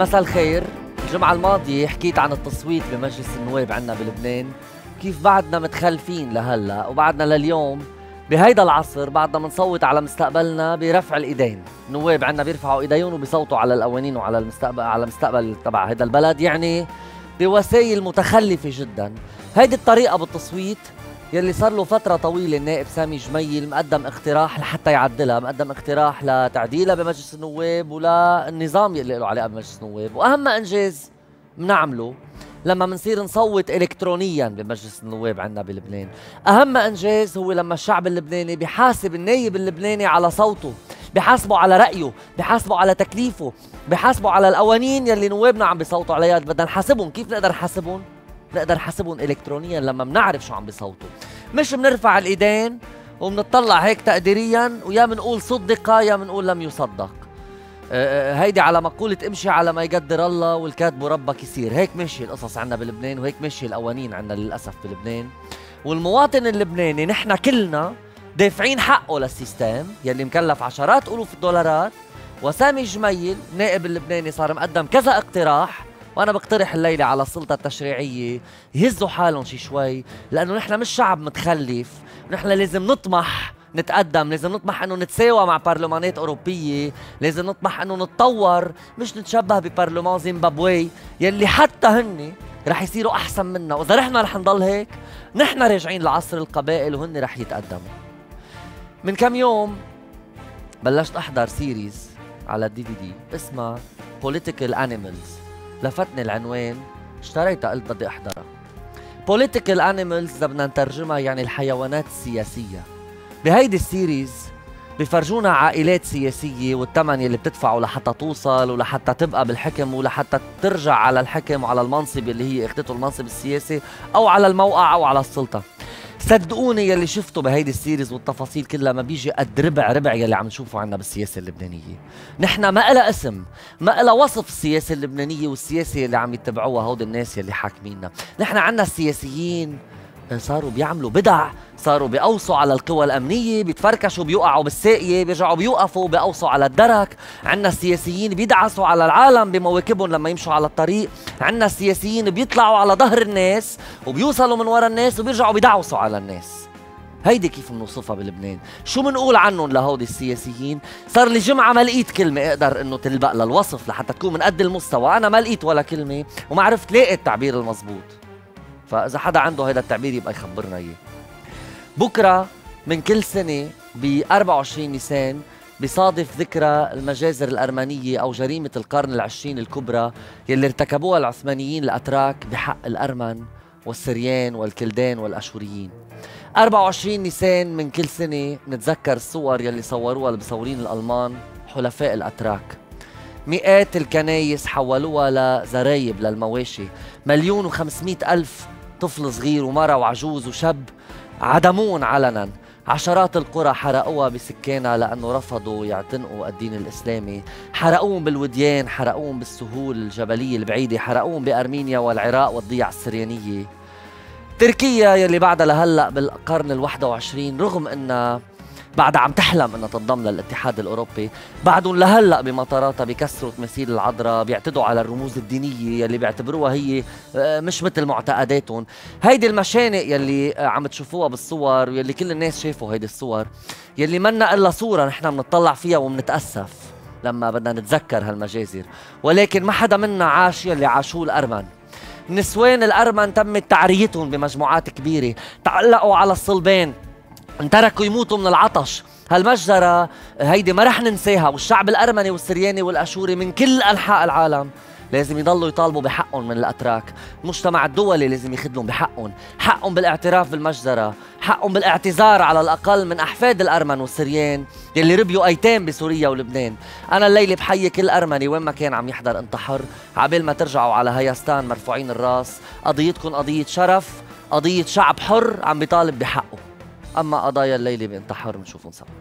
مساء الخير. الجمعة الماضية حكيت عن التصويت بمجلس النواب عنا بلبنان، كيف بعدنا متخلفين لهلا وبعدنا لليوم بهيدا العصر بعدنا منصوت على مستقبلنا برفع الايدين. النواب عنا بيرفعوا ايديهم وبيصوتوا على القوانين وعلى المستقبل تبع هيدا البلد، يعني بوسائل متخلفة جدا. هيدي الطريقة بالتصويت يلي صار له فترة طويلة النائب سامي جميل مقدم اقتراح لحتى يعدلها، مقدم اقتراح لتعديلها بمجلس النواب وللنظام يلي له علاقة بمجلس النواب. وأهم إنجاز منعمله لما منصير نصوت إلكترونيا بمجلس النواب عندنا بلبنان، أهم إنجاز هو لما الشعب اللبناني بيحاسب النايب اللبناني على صوته، بيحاسبه على رأيه، بيحاسبه على تكليفه، بيحاسبه على القوانين يلي نوابنا عم بيصوتوا عليها. بدنا نحاسبهم. كيف نقدر نحاسبهم؟ نقدر نحاسبهم الكترونيا لما بنعرف شو عم بيصوتوا، مش بنرفع الايدين وبنطلع هيك تقديريا ويا بنقول صدق يا بنقول لم يصدق. هيدي على مقولة امشي على ما يقدر الله والكاتب ربك يصير. هيك ماشي القصص عنا بلبنان وهيك ماشي القوانين عنا للأسف بلبنان. والمواطن اللبناني نحن كلنا دافعين حقه للسيستم يلي مكلف عشرات ألوف الدولارات. وسامي جميل نائب اللبناني صار مقدم كذا اقتراح، وانا بقترح الليله على السلطه التشريعيه يهزوا حالهم شي شوي، لانه نحن مش شعب متخلف، ونحن لازم نطمح نتقدم، لازم نطمح انه نتساوى مع برلمانات اوروبيه، لازم نطمح انه نتطور، مش نتشبه ببرلمان زيمبابوي يلي حتى هن رح يصيروا احسن منا. واذا نحن رح نضل هيك نحن راجعين لعصر القبائل وهن رح يتقدموا. من كم يوم بلشت احضر سيريز على DVD اسمها Political Animals. لفتني العنوان، اشتريتها قلت بدي احضرها. Political Animals اذا بدنا نترجمها يعني الحيوانات السياسية. بهيدي السيريز بفرجونا عائلات سياسية والثمن يلي بتدفعه لحتى توصل ولحتى تبقى بالحكم ولحتى ترجع على الحكم وعلى المنصب اللي هي اخذته المنصب السياسي او على الموقع او على السلطة. صدقوني يلي شفته بهيدي السيريز والتفاصيل كلها ما بيجي قد ربع يلي عم نشوفه عنا بالسياسة اللبنانية. نحن ما إلها اسم، ما إلها وصف السياسة اللبنانية والسياسة اللي عم يتبعوها هود الناس يلي حاكميننا. نحن عنا السياسيين صاروا بيعملوا بدع، صاروا بيقوصوا على القوى الأمنية، بيتفركشوا بيوقعوا بالساقية، بيرجعوا بيوقفوا بيقوصوا على الدرك. عنا السياسيين بيدعسوا على العالم بمواكبهم لما يمشوا على الطريق. عنا السياسيين بيطلعوا على ظهر الناس وبيوصلوا من ورا الناس وبيرجعوا بيدعسوا على الناس. هيدي كيف بنوصفها بلبنان. شو بنقول عنهم لهودي السياسيين؟ صار لي جمعة ما لقيت كلمة اقدر انه تلبق للوصف لحتى تكون من قد المستوى. انا ما لقيت ولا كلمة وما عرفت لاقي التعبير المضبوط. فاذا حدا عنده هيدا التعبير يبقى يخبرنا اياه. بكره من كل سنة ب 24 نيسان بصادف ذكرى المجازر الأرمنية أو جريمة القرن العشرين الكبرى يلي ارتكبوها العثمانيين الأتراك بحق الأرمن والسريان والكلدان والأشوريين. 24 نيسان من كل سنة نتذكر الصور يلي صوروها المصورين الألمان حلفاء الأتراك. مئات الكنايس حولوها لزرايب للمواشي، 1,500,000 طفل صغير ومرأة وعجوز وشاب عدمون علنا. عشرات القرى حرقوها بسكانها لأنه رفضوا يعتنقوا الدين الإسلامي. حرقوهم بالوديان، حرقوهم بالسهول الجبلية البعيدة، حرقوهم بأرمينيا والعراق والضيعة السريانية. تركيا يلي بعدها لهلأ بالقرن ال21 رغم أنها بعد عم تحلم انها تنضم للاتحاد الاوروبي، بعدهم لهلا بمطاراتها بيكسروا تماثيل العذراء، بيعتدوا على الرموز الدينيه يلي بيعتبروها هي مش مثل معتقداتهم. هيدي المشانق يلي عم تشوفوها بالصور ويلي كل الناس شافوا هيدي الصور يلي منا الا صوره نحن بنطلع فيها وبنتاسف لما بدنا نتذكر هالمجازر، ولكن ما حدا منا عاش يلي عاشوه الارمن. نسوان الارمن تمت تعريتهم بمجموعات كبيره، تعلقوا على الصلبان، انتركوا يموتوا من العطش. هالمجزرة هيدي ما رح ننساها، والشعب الأرمني والسرياني والأشوري من كل أنحاء العالم لازم يضلوا يطالبوا بحقهم من الأتراك. المجتمع الدولي لازم يخدلهم بحقهم، حقهم بالاعتراف بالمجزرة، حقهم بالاعتذار على الأقل من أحفاد الأرمن والسريان يلي ربيوا أيتام بسوريا ولبنان. أنا الليلة بحيي كل أرمني وين ما كان عم يحضر انت حر، عبال ما ترجعوا على هيستان مرفوعين الراس. قضيتكم قضية شرف، قضية شعب حر عم بيطالب بحقه. أما قضايا الليلة بإنت حر بنشوفهم سوا.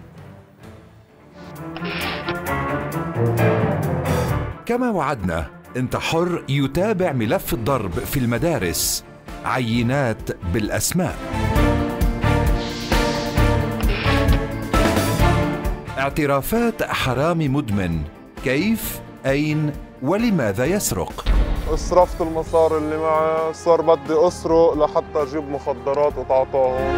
كما وعدنا، انت حر يتابع ملف الضرب في المدارس، عينات بالأسماء. اعترافات حرامي مدمن، كيف، أين ولماذا يسرق؟ صرفت المصاري اللي معي، صار بدي أسرق لحتى أجيب مخدرات وتعطاهم.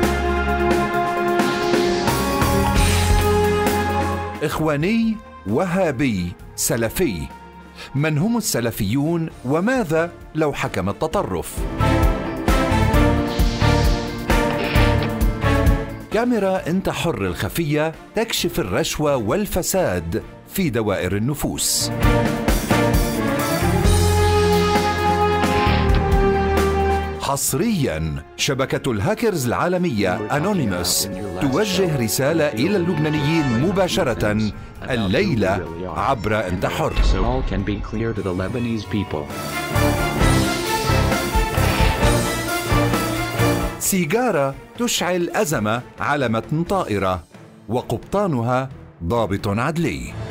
إخواني، وهابي، سلفي. من هم السلفيون وماذا لو حكم التطرف؟ كاميرا انت حر الخفية تكشف الرشوة والفساد في دوائر النفوس. حصرياً، شبكة الهاكرز العالمية أنونيموس توجه رسالة إلى اللبنانيين مباشرة الليلة عبر أنت حر. سيجارة تشعل أزمة على متن طائرة وقبطانها ضابط عدلي.